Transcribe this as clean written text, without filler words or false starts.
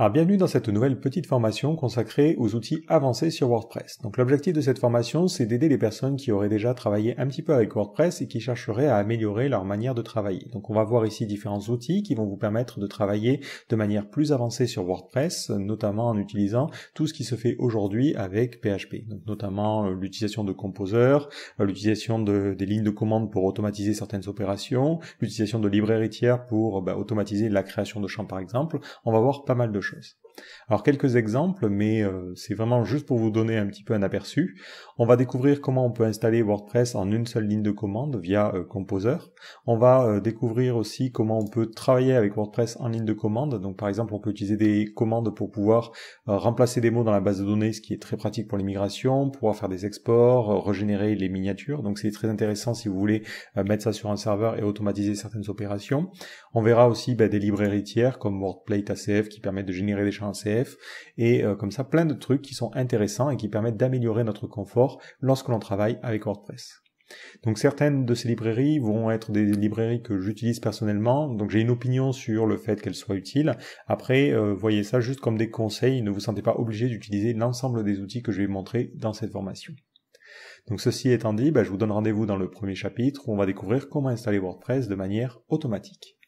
Alors bienvenue dans cette nouvelle petite formation consacrée aux outils avancés sur WordPress. Donc l'objectif de cette formation, c'est d'aider les personnes qui auraient déjà travaillé un petit peu avec WordPress et qui chercheraient à améliorer leur manière de travailler. Donc on va voir ici différents outils qui vont vous permettre de travailler de manière plus avancée sur WordPress, notamment en utilisant tout ce qui se fait aujourd'hui avec PHP. Donc notamment l'utilisation de Composer, l'utilisation des lignes de commande pour automatiser certaines opérations, l'utilisation de librairies tiers pour automatiser la création de champs par exemple. On va voir pas mal de choses. Alors quelques exemples, mais c'est vraiment juste pour vous donner un petit peu un aperçu. On va découvrir comment on peut installer WordPress en une seule ligne de commande via Composer. On va découvrir aussi comment on peut travailler avec WordPress en ligne de commande. Donc par exemple, on peut utiliser des commandes pour pouvoir remplacer des mots dans la base de données, ce qui est très pratique pour les migrations, pouvoir faire des exports, régénérer les miniatures. Donc c'est très intéressant si vous voulez mettre ça sur un serveur et automatiser certaines opérations. On verra aussi des librairies tiers comme WordPlate ACF qui permettent de générer des champs ACF et comme ça plein de trucs qui sont intéressants et qui permettent d'améliorer notre confort lorsque l'on travaille avec WordPress. Donc certaines de ces librairies vont être des librairies que j'utilise personnellement, donc j'ai une opinion sur le fait qu'elles soient utiles. Après, voyez ça juste comme des conseils, ne vous sentez pas obligé d'utiliser l'ensemble des outils que je vais montrer dans cette formation. Donc ceci étant dit, je vous donne rendez-vous dans le premier chapitre où on va découvrir comment installer WordPress de manière automatique.